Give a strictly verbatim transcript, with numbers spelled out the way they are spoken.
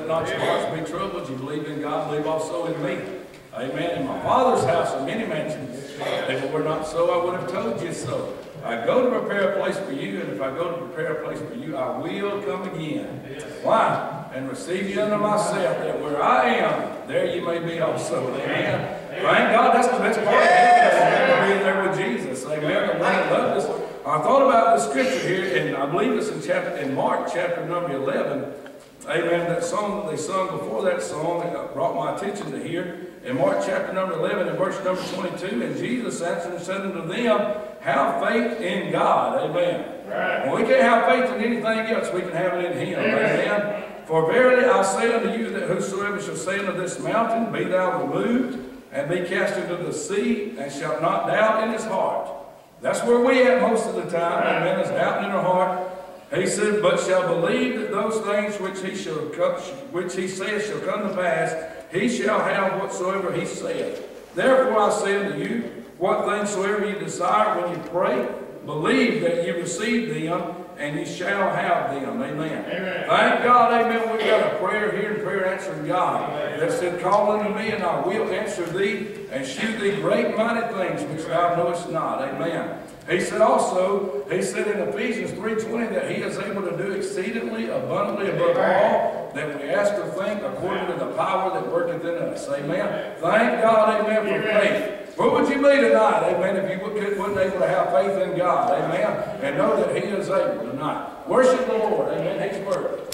let not your hearts be troubled. You believe in God, believe also in me. Amen. In my Father's house are many mansions. If it were not so, I would have told you so. I go to prepare a place for you, and if I go to prepare a place for you, I will come again. Why? And receive you unto myself, that where I am, there you may be also. Amen. Thank God, that's the best part of heaven, being there with Jesus. Amen. The one that loved us. I thought about the scripture here, and I believe it's in chapter in Mark chapter number eleven. Amen. That song that they sung before that song that brought my attention to here. In Mark chapter number eleven and verse number twenty-two, and Jesus answered and said unto them, have faith in God. Amen. Right. Well, we can't have faith in anything else. We can have it in Him. Amen. Amen. For verily I say unto you that whosoever shall say unto this mountain, be thou removed, and be cast into the sea, and shall not doubt in his heart. That's where we at most of the time. Amen. Is doubting in our heart. He said, but shall believe that those things which he shall which he saith shall come to pass, he shall have whatsoever he saith. Therefore I say unto you, what things soever you desire when you pray, believe that you receive them, and you shall have them. Amen. Amen. Thank God, amen. We've got a prayer here and prayer answering God. Amen. That said, call unto me, and I will answer thee, and shew thee great mighty things which thou knowest not. Amen. He said also, he said in Ephesians three twenty that he is able to do exceedingly abundantly above all that we ask or think according to the power that worketh in us. Amen. Thank God, amen, for faith. Where would you be tonight, amen, if you wasn't able to have faith in God, amen, and know that He is able tonight? Worship the Lord, amen. He's worthy.